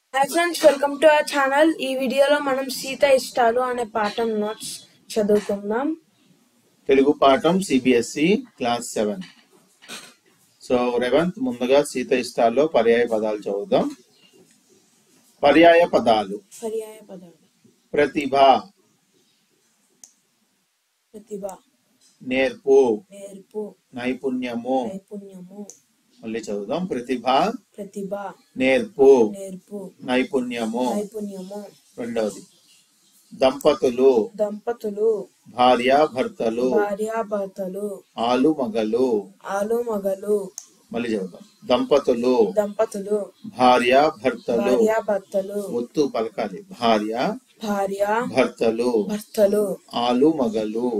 Hi friends, welcome to our channel. ఈ వీడియోలో మనం సీత ఇష్టాలు అనే పాఠం నోట్స్ చదువుకుందాం. తెలుగు పాఠం సిబిఎస్ఈ క్లాస్ 7. సో రేవంత్ ముందుగా సీత ఇష్టాల్లో పర్యాయ పదాలు చదువుదాం. పర్యాయ పదాలు ప్రతిభ, నేర్పు, నైపుణ్యము. మళ్ళీ చదువుదాం. ప్రతిభ, నేర్పు, నైపుణ్యము. రెండవది దంపతులు, భార్యాభర్తలు, ఆలుమగలు. మళ్ళీ చదువుదాం. దంపతులు, భార్యాభర్తలు. ఒత్తు పలకాలి. భార్యాభర్తలు, ఆలుమగలు.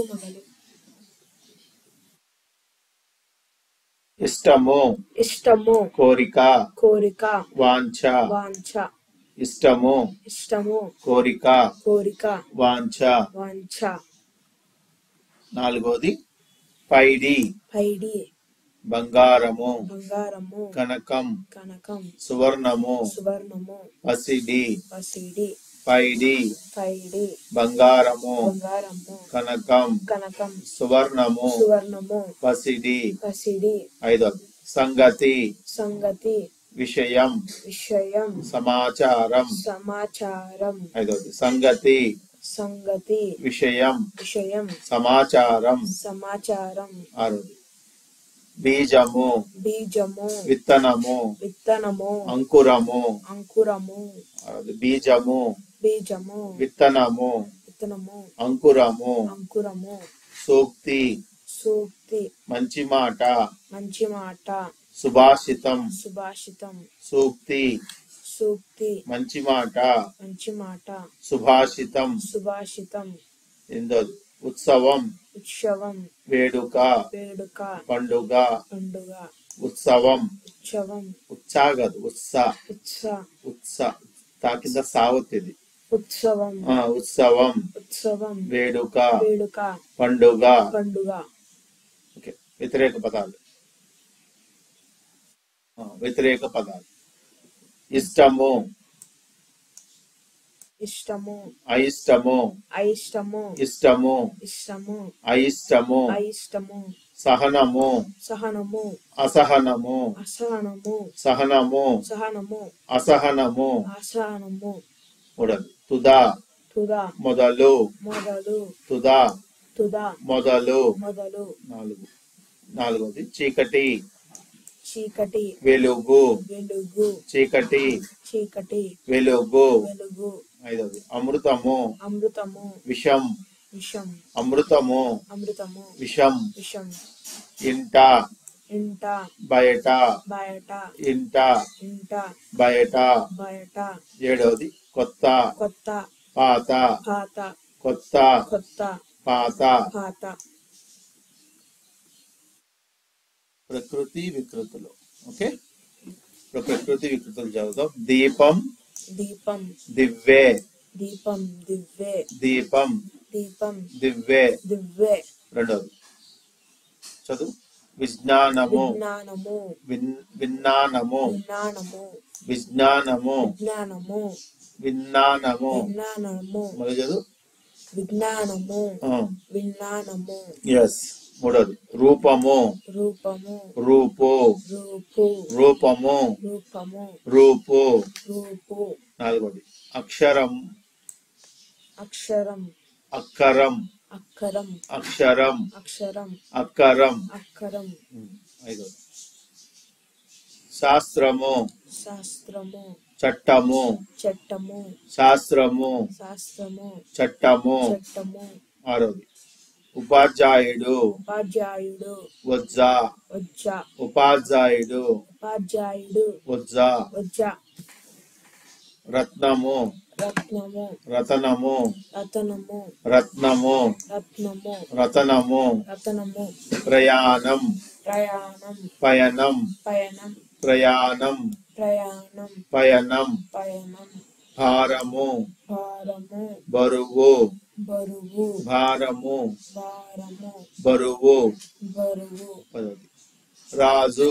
ఇష్టము, కోరిక, వాంఛ. ఇష్టము, కోరిక, వాంఛ. నాలుగోది పైడి, బంగారము, కనకం, సువర్ణము. పసిడి, పైడి, బంగారము, కనకం, సువర్ణము, పసిడి. ఐదోది సంగతి, విషయం, సమాచారం. ఐదోది సంగతి, విషయం, సమాచారం. ఆరోది బీజము, విత్తనము, అంకురము. ఆరోది బీజము, విత్తనము, అంకురము. సూక్తి, మంచి మాట, సుభాషితం. సూక్తి, మంచి మాట, సుభాషితం. ఎనిమిదోది ఉత్సవం, వేడుక, పండుగ. ఉత్సవం, ఉత్సాగదు, తా కింద సావత్తిది. ఉత్సవం, వేడుక, పండుగ. ఓకే. వ్యతిరేక పదాలు. ఇష్టము, అయిష్టము, ఇష్టము, అయిష్టము. సహనము, అసహనము, సహనము, అసహనము. మూడవది తుదా, మొదలు, తుదా, మొదలు. నాలుగవది చీకటి, వెలుగు, చీకటి, వెలుగు. ఐదవది అమృతము, విషం, అమృతము, విషం. ఇంట, బయట, ఇంట, బయట. ఏడవది కొత్త, పాత, కొత్త, పాత. ప్రకృతి వికృతులు. ఓకే. ప్రకృతి వికృతులు చదువుతాం. దీపం, దివ్వే, దీపం, దివ్వే. రెండవది చదువు. విజ్ఞానము, విజ్ఞానము, విజ్ఞానము, విజ్ఞానము. మళ్ళీ చదువు. ఎస్. మూడవది రూపము, రూపు, రూపము, రూపు. నాలుగవది అక్షరం, అక్కరం, అక్షరం, అక్కరం. ఐదవది శాస్త్రము, చట్టము, శాస్త్రము, చట్టము. ఆరోది ఉపాధ్యాయుడు, వజ్జ, ఉపాధ్యాయుడు, వజ్జ. రత్నము, రతనము, రత్నము, రతనము. ప్రయాణం, పయనం, ప్రయాణం, పయనం. భారము, బరువు, భారము, బరువు. రాజు,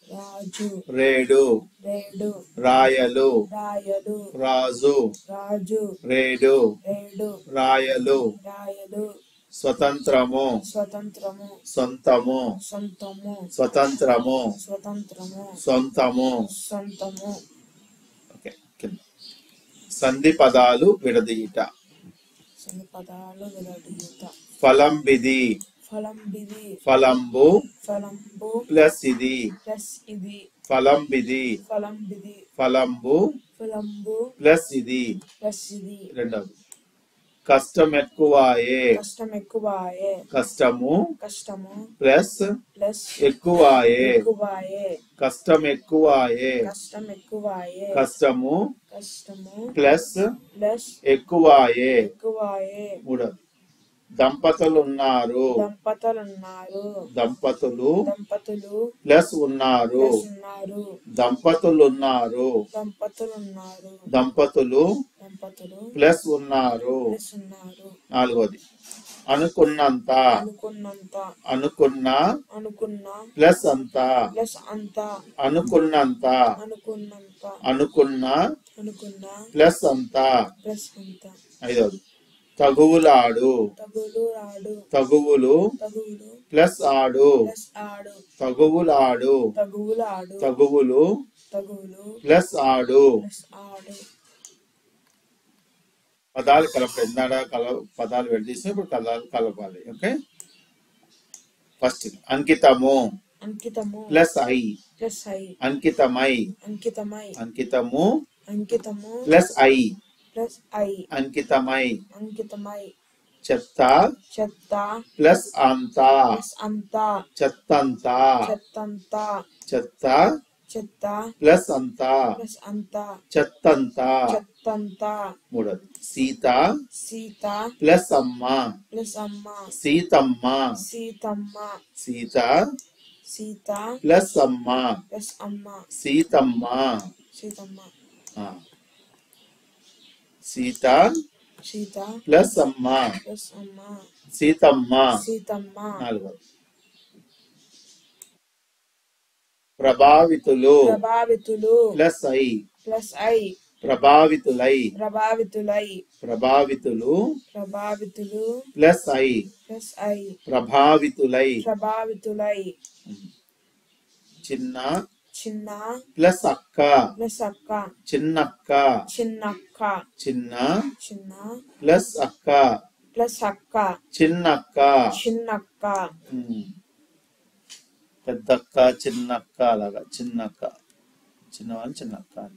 రాజు రేడు రేడు రాయలు రాయలు రాజు రాజు రేడు రేడు రాయలు రాయలు స్వతంత్రము స్వతంత్రము సొంతము సొంతము స్వతంత్రము స్వతంత్రము సొంతము సొంతము. ఓకే. సంధి పదాలు విడదీయుట. సంధి పదాలు విడదీయుట. ఫలంబిది ఫలంబిది ఫలంబు ఫలంబు ప్లస్ ఇది ప్లస్ ఇది ఫలంబిది ఫలంబిది ఫలంబు ఫలంబు ప్లస్ ఇది. ప్లస్ ఇది. రెండవది కష్టం ఎక్కువాయే కష్టం ఎక్కువాయే కష్టము కష్టము ప్లస్ ప్లస్ ఎక్కువాయే ఎక్కువాయే కష్టం ఎక్కువాయే కష్టం ఎక్కువాయే కష్టము కష్టము ప్లస్ ప్లస్ ఎక్కువాయే. ఎక్కువాయే. మూడవది దంపతులున్నారు దంపతులున్నారు దంపతులు దంపతులు ప్లస్ ఉన్నారు ప్లస్ ఉన్నారు దంపతులున్నారు దంపతులున్నారు దంపతులు దంపతులు ప్లస్ ఉన్నారు. ప్లస్ ఉన్నారు. నాలుగవది అనుకున్నంత అనుకున్నంత అనుకున్న అనుకున్న ప్లస్ అంత ప్లస్ అంత అనుకున్నంత అనుకున్నంత అనుకున్న అనుకున్న ప్లస్ అంత. ప్లస్ అంత. ఐదవది తగువులాడు తగులు రాడు తగువులు తగువులు ప్లస్ ఆడు ప్లస్ ఆడు తగువులాడు తగువులాడు తగువులు తగువులు ప్లస్ ఆడు. ప్లస్ ఆడు. పదాలు కలపండి. పదాలు విడదీసి ఇప్పుడు పదాలు కలపాలి. ఓకే. ఫస్ట్ అంకితము అంకితము ప్లస్ ఐ ప్లస్ ఐ అంకితమై అంకితమై అంకితము అంకితము ప్లస్ ఐ ప్లస్ ఐ అంకితమై. అంకితమై. చెత్త చెత్త ప్లస్ అంత ప్లస్ అంత చెత్తంత చెత్తంత చెత్త చెత్త ప్లస్ అంత ప్లస్ అంత చెత్తంత. చెత్తంత. మూడవది సీత సీత ప్లస్ అమ్మ ప్లస్ అమ్మ సీతమ్మ సీతమ్మ సీత సీత ప్లస్ అమ్మ ప్లస్ అమ్మ సీతమ్మ సీతమ్మ. సీత సీత ప్లస్ అమ్మ ప్లస్ అమ్మ సీతమ్మ. సీతమ్మ. నాలుగవది ప్రభావితులు ప్రభావితులు ప్లస్ ఐ ప్లస్ ఐ ప్రభావితులై ప్రభావితులై ప్రభావితులు ప్రభావితులు ప్లస్ ఐ ప్లస్ ఐ ప్రభావితులై ప్రభావితులై. చిన్న చిన్న ప్లస్ అక్క ప్లస్ అక్క చిన్నక్క చిన్నక్క చిన్న చిన్న ప్లస్ అక్క ప్లస్ అక్క చిన్నక్క చిన్నక్క. పెద్దక్క చిన్నక్క అలాగా చిన్నక్క చిన్నవాళ్ళు చిన్నక్క అంటే.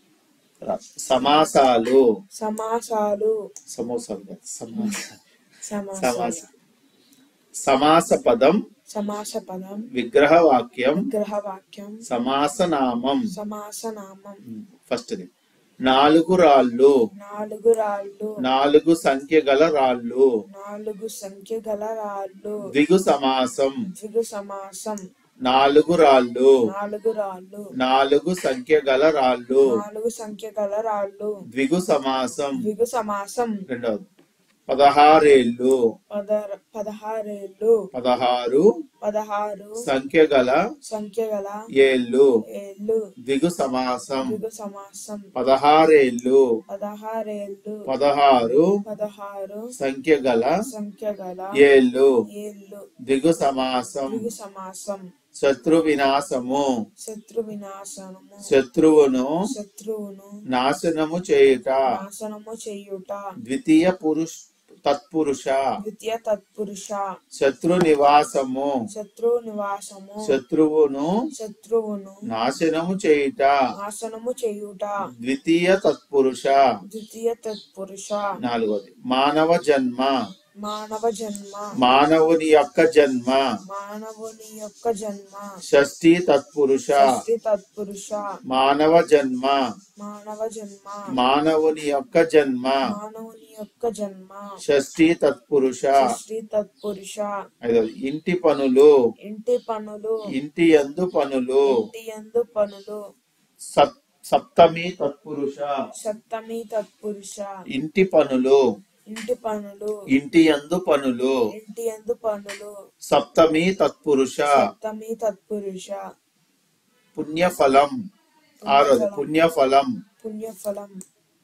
సమాసాలు సమాసాలు సమోసాలు కాదు, సమాస సమాస పదం సమాస పదం విగ్రహ వాక్యం విగ్రహ వాక్యం సమాసనామం. సమాసనామం. ఫస్ట్ ది నాలుగు రాళ్ళు నాలుగు రాళ్ళు నాలుగు సంఖ్య గల రాళ్ళు నాలుగు సంఖ్య గల రాళ్ళు ద్విగు సమాసం ద్విగు సమాసం. నాలుగు రాళ్ళు నాలుగు రాళ్ళు నాలుగు సంఖ్య గల రాళ్ళు నాలుగు సంఖ్య గల రాళ్ళు ద్విగు సమాసం. ద్విగు సమాసం. రెండవది 16 పదహారేళ్ళు 16 సంఖ్య గల ఏళ్ళు ద్విగు సమాసం. ద్విగు సమాసం. 16 16 సంఖ్య గల ఏళ్ళు ద్విగు సమాసం. ద్విగు సమాసం. శత్రు వినాశము శత్రు వినాశనము శత్రువును నాశనము చేయుట ద్వితీయ తత్పురుష శత్రు నివాసము శత్రువును నాశనము చేయుట ద్వితీయ తత్పురుష. నాలుగోది మానవ జన్మ మానవుని యొక్క జన్మ షష్ఠీ తత్పురుష. మానవ జన్మ మానవుని యొక్క జన్మ షష్ఠీ తత్పురుష. ఐదవది ఇంటి పనులు ఇంటి యందు పనులు సప్తమి తత్పురుష. ఇంటి పనులు ఇంటి యందు పనులు సప్తమి తత్పురుష. పుణ్యఫలం ఆరోది పుణ్యఫలం పుణ్యఫలం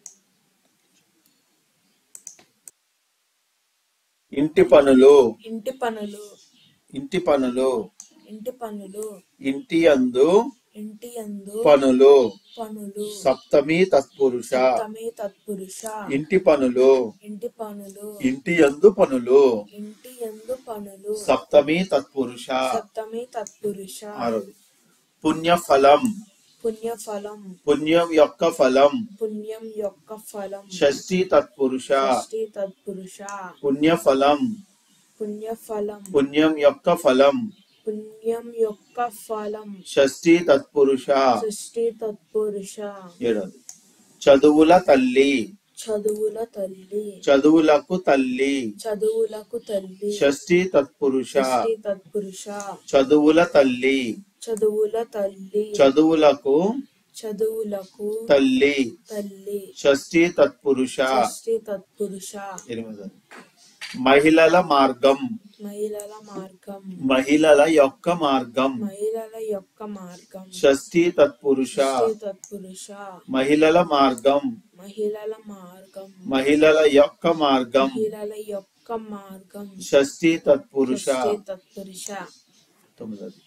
ఇంటి పనులు ఇంటి పనులు ఇంటి పనులు ఇంటి పనులు ఇంటి యందు ఇంటి యందు పనులు పనులు సప్తమి తత్పురుష సప్తమి తత్పురుష ఇంటి పనులు ఇంటి పనులు ఇంటి యందు పనులు ఇంటి యందు పనులు సప్తమి తత్పురుష సప్తమి తత్పురుష ఆరోది పుణ్యఫలం పుణ్యఫలం పుణ్యం యొక్క ఫలం పుణ్యం యొక్క ఫలం షష్ఠి తత్పురుష షష్ఠి తత్పురుష పుణ్యఫలం పుణ్యఫలం పుణ్యం యొక్క ఫలం పుణ్యం యొక్క ఫలం షష్ఠి తత్పురుష షష్ఠి తత్పురుష ఏడవది చదువుల తల్లి చదువుల తల్లి చదువులకు తల్లి చదువులకు తల్లి షష్ఠి తత్పురుష షష్ఠి తత్పురుష చదువుల తల్లి చదువుల తల్లి చదువులకు చదువులకు తల్లి తల్లి షష్ఠి తత్పురుష షష్ఠి తత్పురుష ఎనిమిదవది మహిళల మార్గం మహిళల మార్గం మహిళల యొక్క మార్గం మహిళల యొక్క మార్గం షష్ఠి తత్పురుష షష్ఠి తత్పురుష మహిళల మార్గం మహిళల మార్గం మహిళల యొక్క మార్గం మహిళల యొక్క మార్గం షష్ఠి తత్పురుష షష్ఠి తత్పురుష తొమ్మిదవది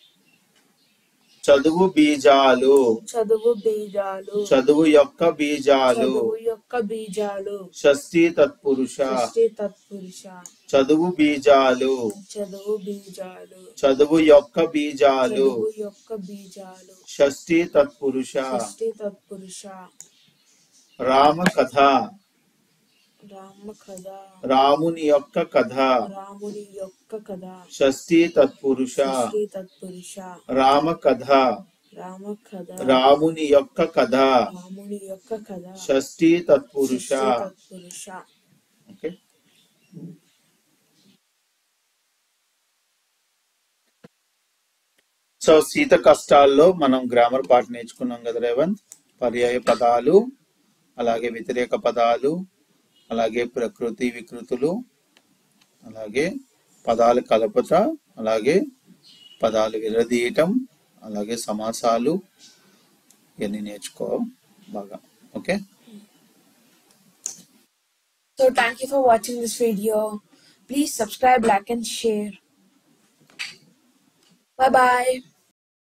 చదువు బీజాలు చదువు బీజాలు చదువు యొక్క బీజాలు చదువు యొక్క బీజాలు షష్ఠి తత్పురుష షష్ఠి తత్పురుష చదువు బీజాలు చదువు బీజాలు చదువు యొక్క బీజాలు చదువు యొక్క బీజాలు షష్ఠి తత్పురుష షష్ఠి తత్పురుష రామ కథ రామ కథ రాముని యొక్క కథ రాముడి యొక్క కథ షష్ఠి తత్పురుష షష్ఠి తత్పురుష రామ కథ రామ కథ రాముని యొక్క కథ రాముడి యొక్క కథ షష్ఠి తత్పురుష షష్ఠి తత్పురుష ఓకే సో సీత కష్టాల్లో మనం గ్రామర్ పార్ట్ నేర్చుకున్నాం కదా రేవంత్ పర్యాయ పదాలు అలాగే వ్యతిరేక పదాలు అలాగే ప్రకృతి వికృతులు అలాగే పదాలు కలపత అలాగే పదాలు విడదీయటం అలాగే సమాసాలు ఇవన్నీ నేర్చుకో బాగా okay So thank you for watching this video. Please subscribe, like and share. Bye bye.